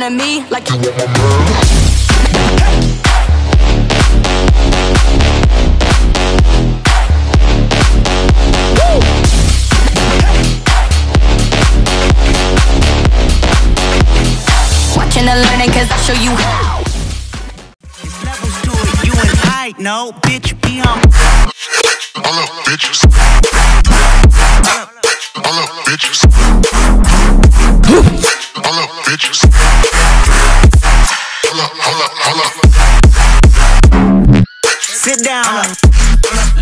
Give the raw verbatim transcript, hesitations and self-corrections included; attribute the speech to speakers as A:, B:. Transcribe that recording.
A: at me like you want my Watching and learning cause I show you how.
B: There's levels to it, you and I know, bitch, be on.
C: All up, bitches. All up, bitches. All up, bitches. Hold up, hold up, hold up.
B: Sit down.